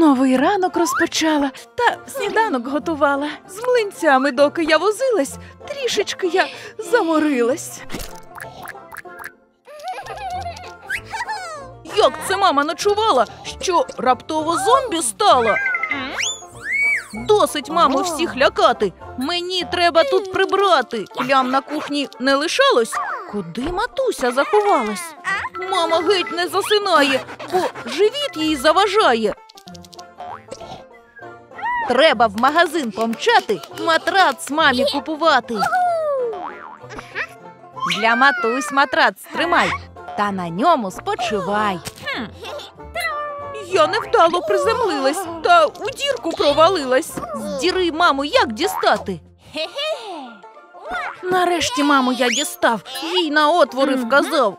Новий ранок розпочала та сніданок готувала. З млинцями, доки я возилась, трішечки я заморилась. Як це мама ночувала, що раптово зомбі стала? Досить, мамо, всіх лякати. Мені треба тут прибрати. Плям на кухні не лишалось? Куди матуся заховалась? Мама геть не засинає, бо живіт їй заважає. Треба в магазин помчати, матрац мамі купувати. Для матусь матрац тримай, та на ньому спочивай. Я невдало приземлилась, та у дірку провалилась. З діри маму як дістати? Нарешті маму я дістав, їй на отвори вказав.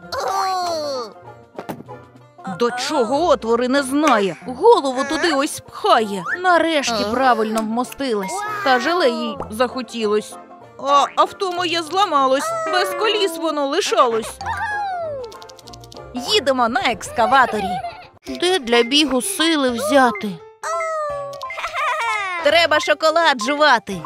До чого отвори не знає, голову туди ось пхає. Нарешті правильно вмостилась, та желе їй захотілось. А авто моє зламалось, без коліс воно лишалось. Їдемо на екскаваторі. Де для бігу сили взяти? Треба шоколад жувати.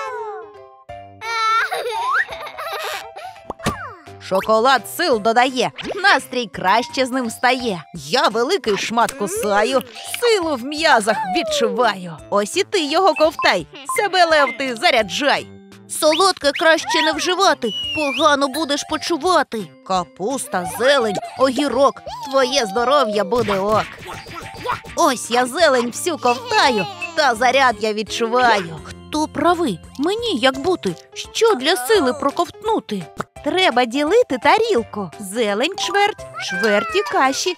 Шоколад сил додає, настрій краще з ним стає. Я великий шмат кусаю, силу в м'язах відчуваю. Ось і ти його ковтай, себе, лев, ти заряджай. Солодке краще не вживати, погано будеш почувати. Капуста, зелень, огірок, твоє здоров'я буде ок. Ось я зелень всю ковтаю, та заряд я відчуваю. Хто правий? Мені як бути? Що для сили проковтнути? Треба ділити тарілку. Зелень чверть, чверті каші.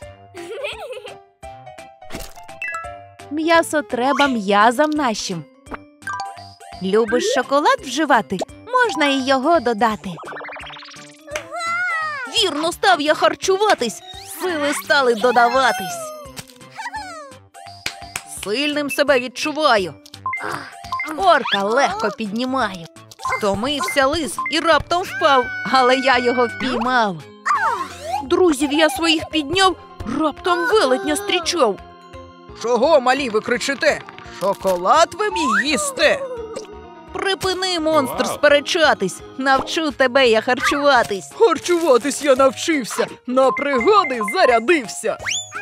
М'ясо треба м'язам нашим. Любиш шоколад вживати? Можна і його додати. Вірно став я харчуватись, сили стали додаватись. Сильним себе відчуваю. Орка легко піднімаю. Втомився лис і раптом впав, але я його впіймав. Друзів я своїх підняв, раптом велетня стрічав. Чого, малі, ви кричите? Шоколад ви мій їсте? Припини, монстр, сперечатись, навчу тебе я харчуватись. Харчуватись я навчився, на пригоди зарядився.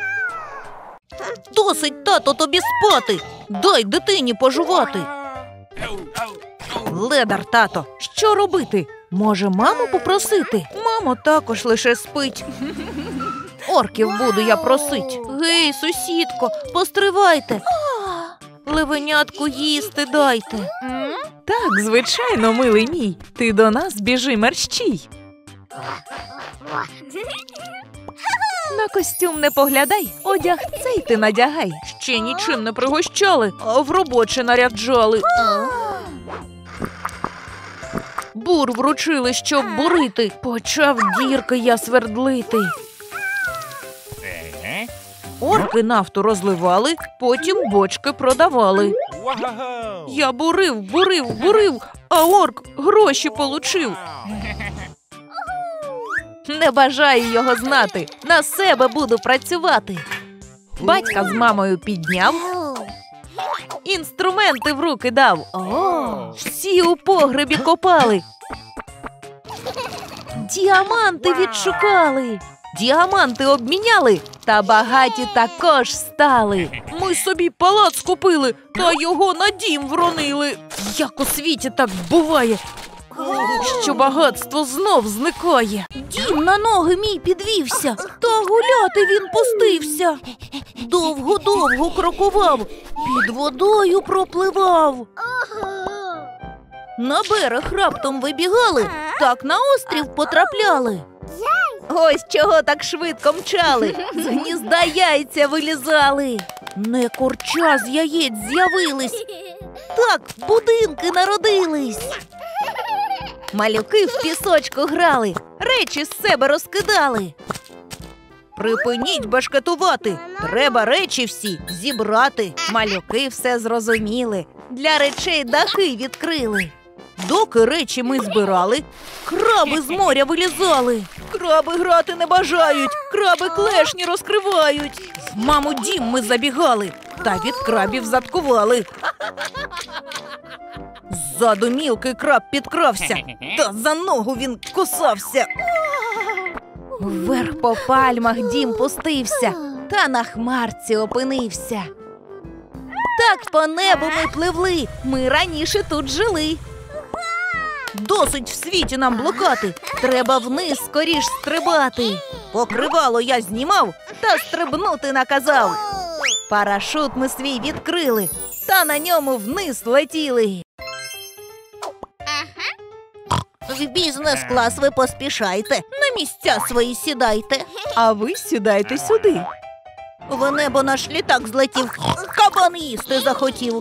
Досить, тато, тобі спати, дай дитині пожувати. Ледар, тато, що робити? Може, маму попросити? Мамо також лише спить. Орків буду я просить. Гей, сусідко, постривайте. Левенятку їсти дайте. Так, звичайно, милий мій. Ти до нас біжи мерщій. На костюм не поглядай, одяг цей ти надягай. Ще нічим не пригощали, а в робоче наряджали. Бур вручили, щоб бурити. Почав дірки я свердлити. Орки нафту розливали, потім бочки продавали. Я бурив, а орк гроші получив. Не бажаю його знати, на себе буду працювати. Батька з мамою підняв, інструменти в руки дав. Всі у погребі копали, діаманти відшукали. Діаманти обміняли, та багаті також стали. Ми собі палац купили, та його на дім вронили. Як у світі так буває, що багатство знов зникає. Дім на ноги мій підвівся, та гуляти він пустився. Довго-довго крокував, під водою пропливав. На берег раптом вибігали, так на острів потрапляли. Ось чого так швидко мчали, з гнізда яйця вилізали. Не курча з яєць з'явились, так будинки народились. Малюки в пісочку грали, речі з себе розкидали. Припиніть башкетувати, треба речі всі зібрати. Малюки все зрозуміли, для речей дахи відкрили. Доки речі ми збирали, краби з моря вилізали. Краби грати не бажають, краби клешні розкривають. В маму дім ми забігали, та від крабів заткували. Ззаду мілкий краб підкрався, та за ногу він кусався. Вверх по пальмах дім пустився, та на хмарці опинився. Так по небу ми пливли, ми раніше тут жили. Досить в світі нам блукати, треба вниз скоріш стрибати. Покривало я знімав, та стрибнути наказав. Парашут ми свій відкрили, та на ньому вниз летіли. В бізнес-клас ви поспішайте, на місця свої сідайте. А ви сідайте сюди. В небо наш літак злетів, кабан їсти захотів.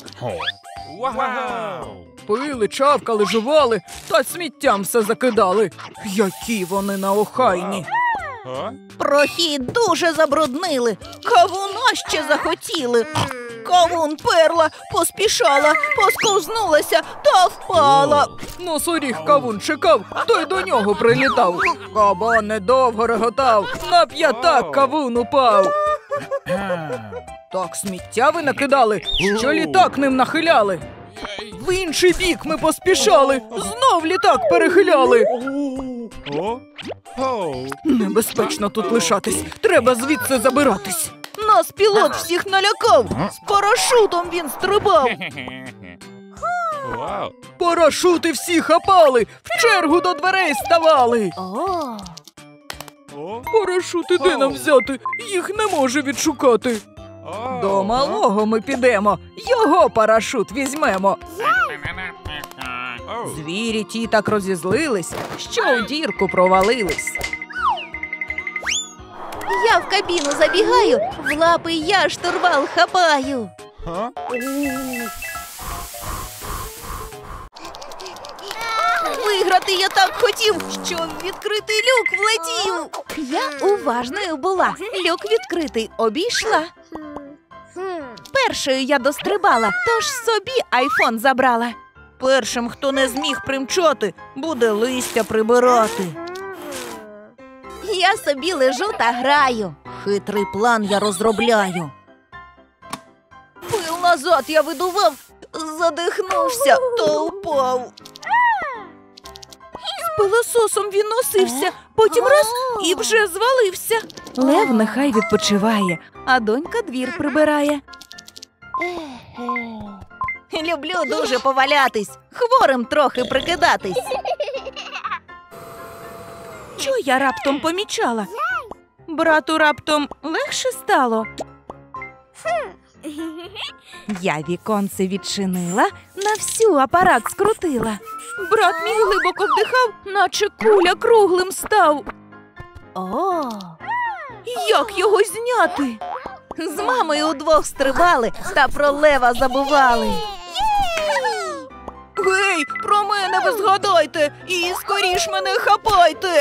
Пили, чавкали, жували, та сміттям все закидали. Які вони наохайні. Прохід дуже забруднили, кавуна ще захотіли. Кавун перла, поспішала, посковзнулася та впала. Носоріг кавун чекав, той до нього прилітав. Кабан недовго реготав, на п'ятак кавун упав. Так сміття ви накидали, що літак ним нахиляли. В інший бік ми поспішали, знов літак перехиляли. Небезпечно тут лишатись, треба звідси забиратись. Нас пілот всіх налякав, з парашутом він стрибав. Парашути всі хапали, в чергу до дверей ставали. Парашути де нам взяти, їх не може відшукати. До малого ми підемо, його парашут візьмемо. Звірі ті так розізлились, що у дірку провалились. Я в кабіну забігаю, в лапи я штурвал хапаю. Виграти я так хотів, що в відкритий люк влетів. Я уважною була, люк відкритий обійшла. Першою я дострибала, тож собі айфон забрала. Першим, хто не зміг примчати, буде листя прибирати. Я собі лежу та граю, хитрий план я розробляю. Пил назад я видував, задихнувся та упав. З пилососом він носився, потім раз і вже звалився. Лев нехай відпочиває, а донька двір прибирає. Люблю дуже повалятись, хворим трохи прикидатись. Що я раптом помічала? Брату раптом легше стало? Я віконце відчинила, на всю апарат скрутила. Брат мій глибоко вдихав, наче куля круглим став. О, як його зняти? З мамою удвох стрибали та про лева забували. Гей, про мене ви згадайте і скоріш мене хапайте.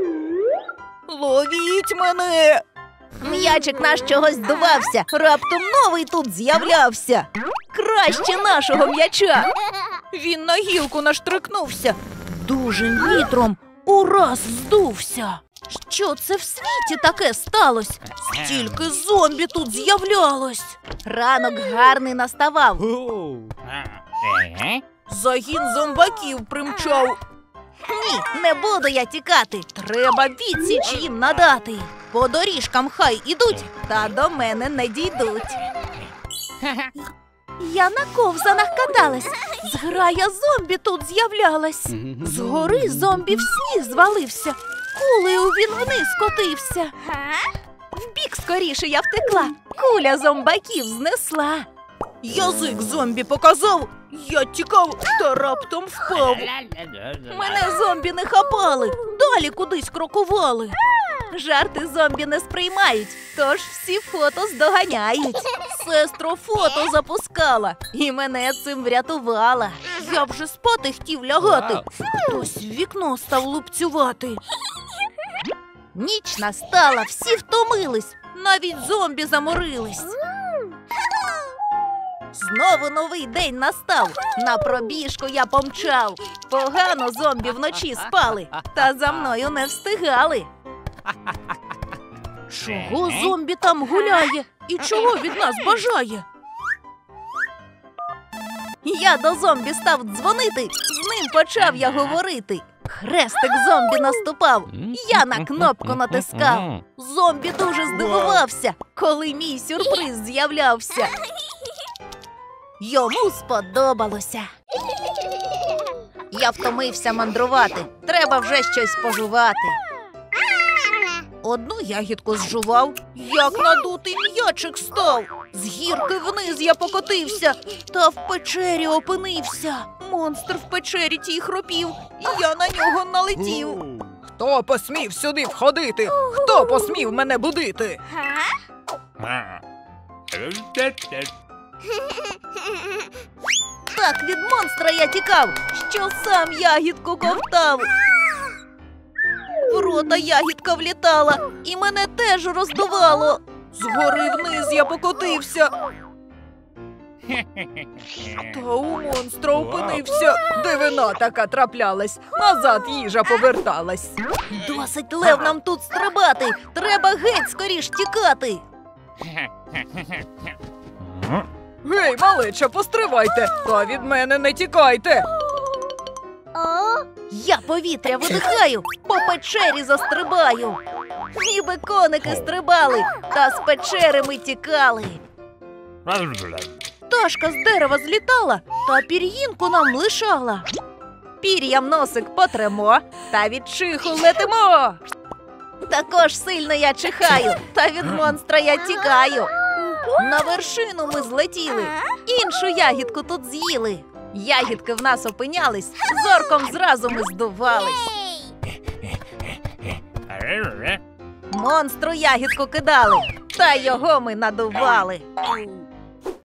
Ловіть мене. М'ячик наш чогось здувався, раптом новий тут з'являвся. Краще нашого м'яча. Він на гілку наштрикнувся, дужим вітром ураз здувся. Що це в світі таке сталося? Стільки зомбі тут з'являлось. Ранок гарний наставав. Загін зомбаків примчав. Ні, не буду я тікати. Треба відсіч їм надати. По доріжкам хай ідуть, та до мене не дійдуть. Я на ковзанах каталась, зграя зомбі тут з'являлась. Згори зомбі в сніг звалився, кулею він вниз котився. Вбік скоріше я втекла, куля зомбаків знесла. Язик зомбі показав, я тікав та раптом впав. Мене зомбі не хапали, далі кудись крокували. Жарти зомбі не сприймають, тож всі фото здоганяють. Сестро фото запускала і мене цим врятувала. Я вже спати хотів лягати, хтось в вікно став лупцювати. Ніч настала, всі втомились, навіть зомбі заморились. Знову новий день настав, на пробіжку я помчав. Погано зомбі вночі спали, та за мною не встигали. Чого зомбі там гуляє і чого від нас бажає? Я до зомбі став дзвонити, з ним почав я говорити. Хрестик зомбі наступав, я на кнопку натискав. Зомбі дуже здивувався, коли мій сюрприз з'являвся. Йому сподобалося. Я втомився мандрувати, треба вже щось пожувати. Одну ягідку зжував, як надутий м'ячик став. З гірки вниз я покотився, та в печері опинився. Монстр в печері тій хропів, я на нього налетів. Хто посмів сюди входити? Хто посмів мене будити? Так від монстра я тікав, що сам ягідку ковтав. В рота ягідка влітала, і мене теж роздувало. Згори вниз я покотився. Та у монстра опинився. Дивина така траплялась, назад їжа поверталась. Досить, лев, нам тут стрибати, треба геть скоріш тікати. Гей, малеча, постривайте, та від мене не тікайте. Я повітря видихаю, по печері застрибаю. Ніби коники стрибали, та з печери ми тікали. Пташка з дерева злітала, та пір'їнку нам лишала. Пір'ям носик потремо, та від чиху летимо. Також сильно я чихаю, та від монстра я тікаю. На вершину ми злетіли, іншу ягідку тут з'їли. Ягідки в нас опинялись, зорком зразу ми здувались. Монстру ягідку кидали, та його ми надували.